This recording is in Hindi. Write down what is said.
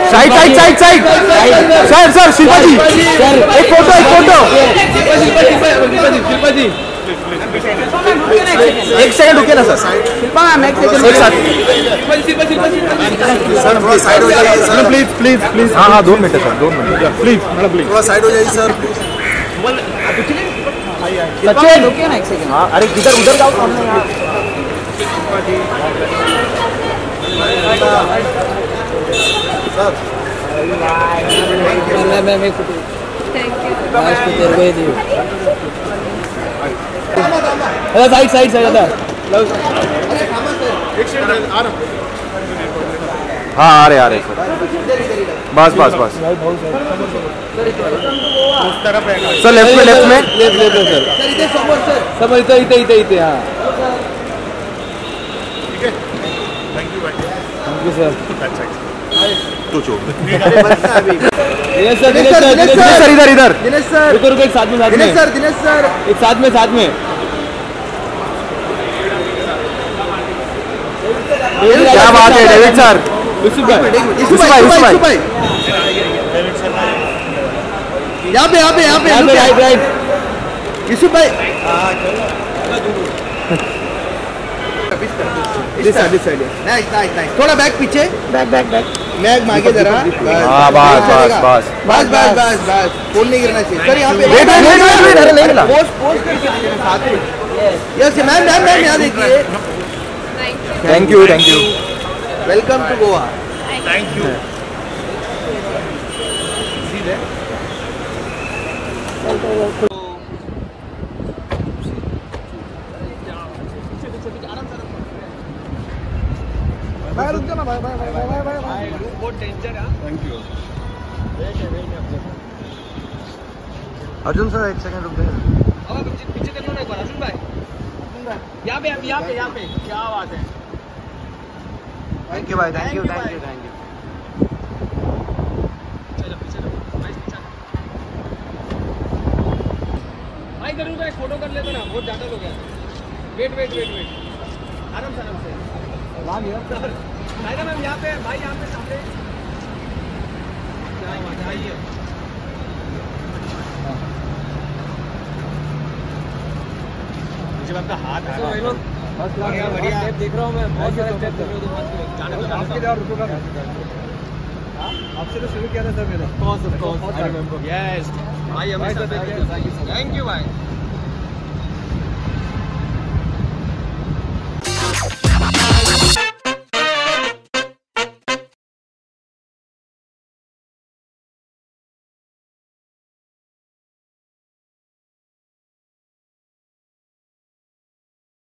side side side side sir sir Shilpa ji एक फोटो शिल्पा जी एक सेकंड रुकिए ना सर शिल्पा मैम एक सेकंड एक साथ सर थोड़ा साइड हो जाइए सर प्लीज प्लीज प्लीज हाँ हाँ 2 minute sir 2 minute please madam please थोड़ा साइड हो जाइए सर सचिन रुकिए ना एक सेकंड हाँ अरे किधर उधर जाओ सामने यार सर मैं थैंक यू आज को तेरे को ही दी अरे साइड साइड साइड अरे एक सेकंड आ रहा हाँ आ रहे सर बस बस बस सर लेफ्ट में सर सब इथे हाँ ठीक है थैंक यू सर तो छोड़ दिनेश सर इधर दिनेश सर रुको एक साथ में दिनेश सर एक साथ में क्या बात है डेविड सर यूसुफ भाई यहाँ पे राइट यूसुफ भाई दिस साइड नाइस थोड़ा बैक पीछे बैक आगे जरा हां बस फोन नहीं गिरना चाहिए सर यहाँ पे वेट नहीं मिला पोस्ट करके साथ में यस मैम यहाँ देखिए thank you welcome to Goa thank you bye रुक जाना बाय बहुत डेंजर है थैंक यू अर्जुन सर एक सेकंड रुक जाइए अब पीछे कर लो ना एक बार अर्जुन भाई यहाँ पे क्या बात है थैंक यू भाई थैंक यू चलो पीछे भाई जरूर एक फोटो कर लेते ना बहुत ज्यादा लोग हैं वेट आराम से मैम यहाँ पे भाई यहाँ पे सामने आइए मुझे आपका हाथ है बढ़िया देख रहा हूँ मैं बहुत सारे स्टेप कर रहा हूँ आपके लिए रुको आपसे तो शुरू किया था सर मेरा of course I remember yes भाई हमेशा थैंक यू भाई